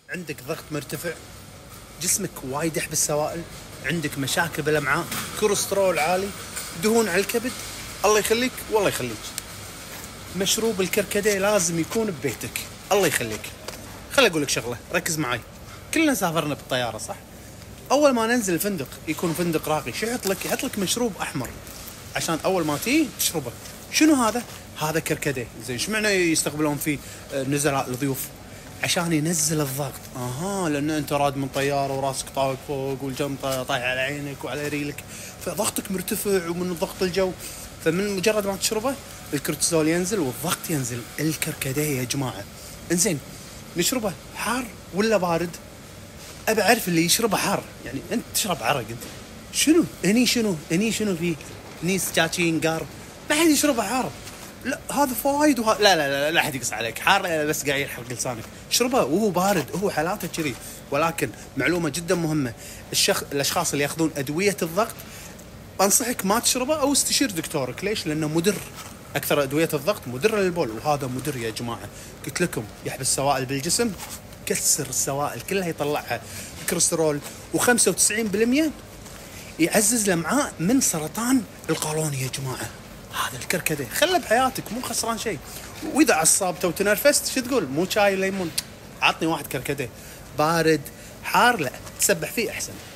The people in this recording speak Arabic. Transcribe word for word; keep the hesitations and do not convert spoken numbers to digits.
عندك ضغط مرتفع، جسمك وايد يحبس سوائل، عندك مشاكل بالامعاء، كوليسترول عالي، دهون على الكبد، الله يخليك والله يخليك، مشروب الكركديه لازم يكون ببيتك. الله يخليك. خل اقول لك شغله، ركز معي. كلنا سافرنا بالطياره صح؟ اول ما ننزل الفندق يكون فندق راقي، شو يحط لك؟ يحط لك مشروب احمر عشان اول ما تيجي تشربه. شنو هذا؟ هذا كركديه. زين ايش معنى يستقبلون فيه نزلاء الضيوف؟ عشان ينزل الضغط. اها، لان انت راد من طياره وراسك طايق فوق والجنطه طايحه على عينك وعلى ريلك، فضغطك مرتفع ومن ضغط الجو، فمن مجرد ما تشربه الكورتيزول ينزل والضغط ينزل. الكركديه يا جماعه. انزين نشربه حار ولا بارد؟ ابى اعرف اللي يشربه حار. يعني انت تشرب عرق انت شنو هني؟ شنو هني؟ شنو فيه هني؟ سكاكين قار، ما حد يشربه حار. لا هذا فوايد وها... لا لا لا لا حد يقص عليك. حار بس قاعد يحرق لسانك. شربه وهو بارد، هو حالاته كذي. ولكن معلومه جدا مهمه، الشخ... الاشخاص اللي ياخذون ادويه الضغط انصحك ما تشربه او استشير دكتورك. ليش؟ لانه مدر. اكثر ادويه الضغط مدره للبول، وهذا مدر يا جماعه. قلت لكم يحبس سوائل بالجسم، كسر السوائل كلها يطلعها، كوليسترول، وخمسة وتسعين بالمئة يعزز الامعاء من سرطان القولون يا جماعه. هذا الكركديه خله بحياتك، مو خسران شيء. واذا عصبت وتنرفزت شو تقول؟ مو شاي ليمون، عطني واحد كركديه. بارد حار لا، تسبح فيه احسن.